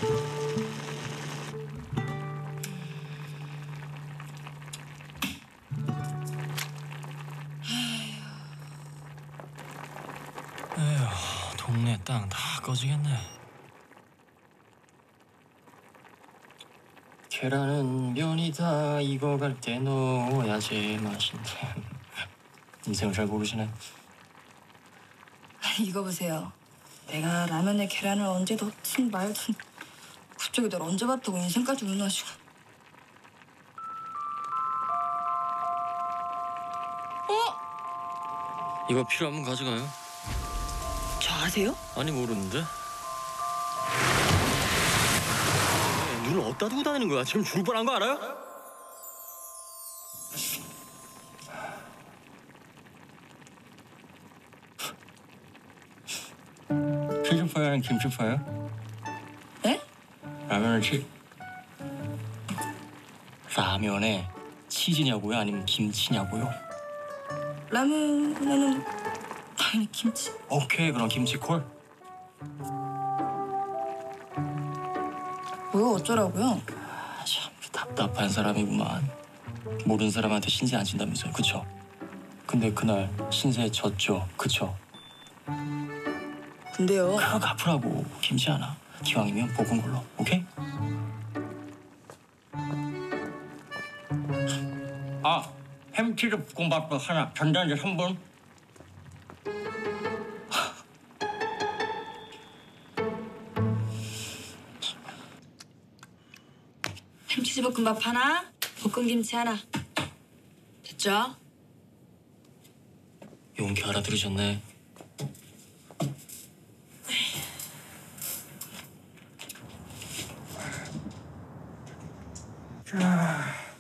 에휴, 동네 땅 다 꺼지겠네. 계란은 면이다 익어갈 때 넣어야지 맛인데. 인생을 잘 모르시네. 아니 이거 보세요. 내가 라면에 계란을 언제 넣든 말든 그쪽에 널 언제 봤다고 인생까지 운하시고. 이거 필요하면 가져가요. 저 아세요? 아니 모르는데. 눈을 어디다 두고 다니는 거야? 지금 죽을 뻔한 거 알아요? 치즈파이랑 김치파요? 네? 라면을 라면에 치즈냐고요? 아니면 김치냐고요? 라면에는 당연히 김치. 오케이, 그럼 김치콜. 뭐가 어쩌라고요? 참 답답한 사람이구만. 모르는 사람한테 신세 안 진다면서요, 그쵸? 근데 그날 신세 졌죠, 그쵸? 근데요. 그거 갚으라고. 김치 하나. 기왕이면 볶은 걸로, 오케이? 아, 햄치즈 볶음밥도 하나. 전단지 3분. 햄치즈볶음밥 하나, 볶음김치 하나. 됐죠? 용기 알아들으셨네. 자.